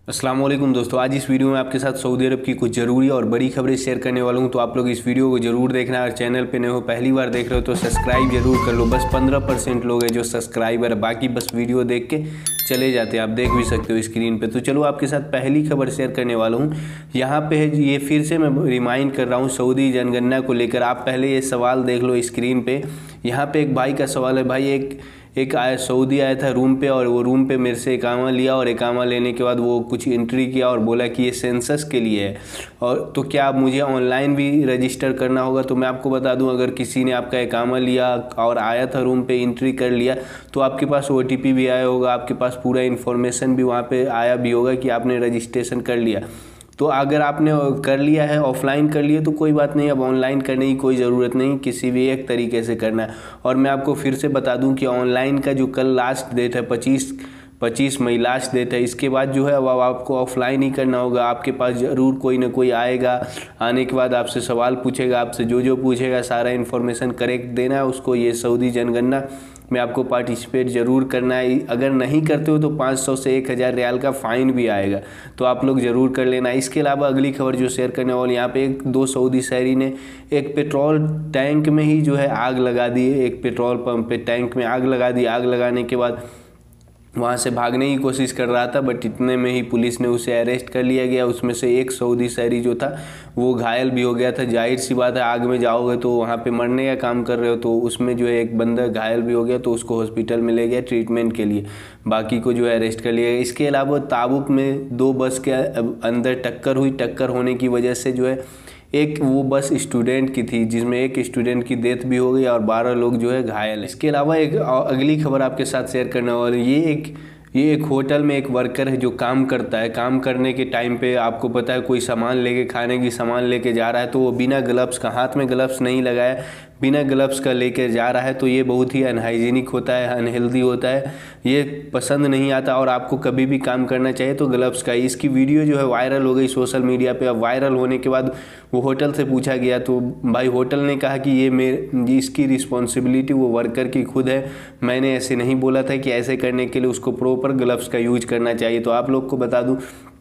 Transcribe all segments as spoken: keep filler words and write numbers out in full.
अस्सलाम वालेकुम दोस्तों, आज इस वीडियो में आपके साथ सऊदी अरब की कुछ ज़रूरी और बड़ी खबरें शेयर करने वाला हूं। तो आप लोग इस वीडियो को जरूर देखना। अगर चैनल पे नए हो, पहली बार देख रहे हो तो सब्सक्राइब जरूर कर लो। बस पंद्रह परसेंट लोग हैं जो सब्सक्राइबर है, बाकी बस वीडियो देख के चले जाते हैं। आप देख भी सकते हो स्क्रीन पे। तो चलो आपके साथ पहली खबर शेयर करने वाला हूँ। यहाँ पे है, ये फिर से मैं रिमाइंड कर रहा हूँ सऊदी जनगणना को लेकर। आप पहले ये सवाल देख लो स्क्रीन पे। यहाँ पे एक भाई का सवाल है। भाई एक एक आया सऊदी आया था रूम पे, और वो रूम पे मेरे से इकामा लिया, और इकामा लेने के बाद वो कुछ एंट्री किया और बोला कि ये सेंसस के लिए है। और तो क्या आप मुझे ऑनलाइन भी रजिस्टर करना होगा? तो मैं आपको बता दूं, अगर किसी ने आपका इकामा लिया और आया था रूम पे, एंट्री कर लिया, तो आपके पास ओ टी पी भी आया होगा, आपके पास पूरा इन्फॉर्मेशन भी वहाँ पे आया भी होगा कि आपने रजिस्ट्रेशन कर लिया। तो अगर आपने कर लिया है, ऑफलाइन कर लिया, तो कोई बात नहीं, अब ऑनलाइन करने की कोई ज़रूरत नहीं, किसी भी एक तरीके से करना है। और मैं आपको फिर से बता दूं कि ऑनलाइन का जो कल लास्ट डेट है पच्चीस पच्चीस मई लास्ट डेट है। इसके बाद जो है अब आपको ऑफलाइन ही करना होगा। आपके पास ज़रूर कोई ना कोई आएगा, आने के बाद आपसे सवाल पूछेगा, आपसे जो जो पूछेगा सारा इन्फॉर्मेशन करेक्ट देना है उसको। ये सऊदी जनगणना में आपको पार्टिसिपेट ज़रूर करना है। अगर नहीं करते हो तो पाँच सौ से एक हज़ार रियाल का फ़ाइन भी आएगा, तो आप लोग ज़रूर कर लेना। इसके अलावा अगली खबर जो शेयर करने वाली, यहाँ पे एक दो सऊदी शहरी ने एक पेट्रोल टैंक में ही जो है आग लगा दी। एक पेट्रोल पंप पे टैंक में आग लगा दी। आग लगाने के बाद वहाँ से भागने की कोशिश कर रहा था, बट इतने में ही पुलिस ने उसे अरेस्ट कर लिया गया। उसमें से एक सऊदी शहरी जो था वो घायल भी हो गया था। जाहिर सी बात है, आग में जाओगे तो वहाँ पे मरने का काम कर रहे हो, तो उसमें जो है एक बंदा घायल भी हो गया, तो उसको हॉस्पिटल में ले गया ट्रीटमेंट के लिए। बाकी को जो है अरेस्ट कर लिया गया। इसके अलावा ताबुक में दो बस के अंदर टक्कर हुई। टक्कर होने की वजह से जो है एक वो बस स्टूडेंट की थी, जिसमें एक स्टूडेंट की डेथ भी हो गई और बारह लोग जो है घायल है। इसके अलावा एक अगली खबर आपके साथ शेयर करने वाली, ये एक ये एक होटल में एक वर्कर है जो काम करता है। काम करने के टाइम पे आपको पता है कोई सामान लेके, खाने की सामान लेके जा रहा है, तो वो बिना ग्लव्स का, हाथ में ग्लव्स नहीं लगाया, बिना ग्लव्स का लेके जा रहा है। तो ये बहुत ही अनहाइजीनिक होता है, अनहेल्दी होता है, ये पसंद नहीं आता। और आपको कभी भी काम करना चाहिए तो ग्लव्स का। इसकी वीडियो जो है वायरल हो गई सोशल मीडिया पे। अब वायरल होने के बाद वो होटल से पूछा गया, तो भाई होटल ने कहा कि ये मेरे इसकी रिस्पॉन्सिबिलिटी वो वर्कर की खुद है, मैंने ऐसे नहीं बोला था कि ऐसे करने के लिए उसको प्रॉपर ग्लव्स का यूज करना चाहिए। तो आप लोग को बता दूं,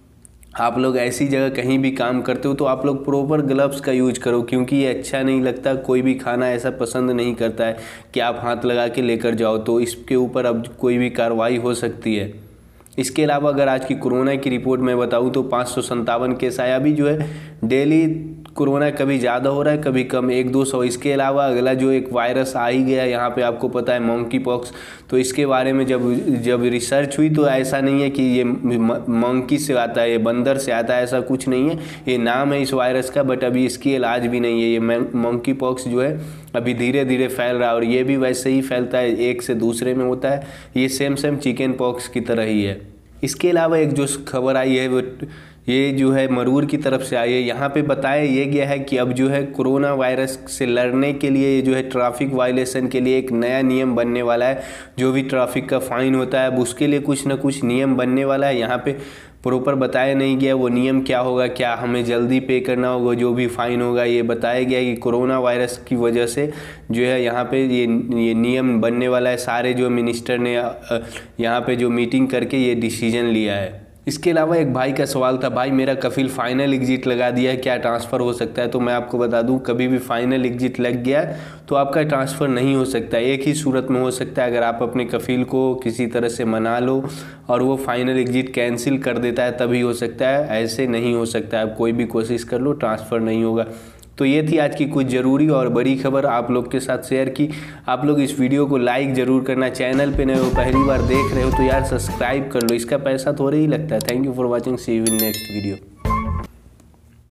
आप लोग ऐसी जगह कहीं भी काम करते हो तो आप लोग प्रॉपर ग्लव्स का यूज करो, क्योंकि ये अच्छा नहीं लगता। कोई भी खाना ऐसा पसंद नहीं करता है कि आप हाथ लगा के लेकर जाओ, तो इसके ऊपर अब कोई भी कार्रवाई हो सकती है। इसके अलावा अगर आज की कोरोना की रिपोर्ट मैं बताऊं तो पाँच सौ संतावन केस आया। अभी जो है डेली कोरोना कभी ज़्यादा हो रहा है, कभी कम, एक दो सौ। इसके अलावा अगला जो एक वायरस आ ही गया यहाँ पे, आपको पता है मंकी पॉक्स। तो इसके बारे में जब जब रिसर्च हुई तो ऐसा नहीं है कि ये मंकी से आता है, ये बंदर से आता है, ऐसा कुछ नहीं है। ये नाम है इस वायरस का, बट अभी इसकी इलाज भी नहीं है। ये मंकी पॉक्स जो है अभी धीरे धीरे फैल रहा है, और ये भी वैसे ही फैलता है, एक से दूसरे में होता है। ये सेम सेम चिकन पॉक्स की तरह ही है। इसके अलावा एक जो खबर आई है वो ये जो है मरूर की तरफ से आई है। यहाँ पे बताया ये गया है कि अब जो है कोरोना वायरस से लड़ने के लिए जो है ट्रैफिक वायलेशन के लिए एक नया नियम बनने वाला है। जो भी ट्रैफिक का फ़ाइन होता है अब उसके लिए कुछ ना कुछ नियम बनने वाला है। यहाँ पे प्रॉपर बताया नहीं गया वो नियम क्या होगा, क्या हमें जल्दी पे करना होगा, जो भी फ़ाइन होगा। ये बताया गया कि कोरोना वायरस की वजह से जो है यहाँ पे ये ये नियम बनने वाला है। सारे जो मिनिस्टर ने यहाँ पे जो मीटिंग करके ये डिसीजन लिया है। इसके अलावा एक भाई का सवाल था, भाई मेरा कफिल फाइनल एग्जिट लगा दिया है, क्या ट्रांसफ़र हो सकता है? तो मैं आपको बता दूं, कभी भी फाइनल एग्जिट लग गया तो आपका ट्रांसफ़र नहीं हो सकता। एक ही सूरत में हो सकता है, अगर आप अपने कफिल को किसी तरह से मना लो और वो फाइनल एग्जिट कैंसिल कर देता है, तभी हो सकता है, ऐसे नहीं हो सकता है। आप कोई भी कोशिश कर लो, ट्रांसफ़र नहीं होगा। तो ये थी आज की कुछ ज़रूरी और बड़ी खबर आप लोग के साथ शेयर की। आप लोग इस वीडियो को लाइक ज़रूर करना। चैनल पे नए हो, पहली बार देख रहे हो तो यार सब्सक्राइब कर लो, इसका पैसा थोड़ा ही लगता है। Thank you for watching, see you in next video.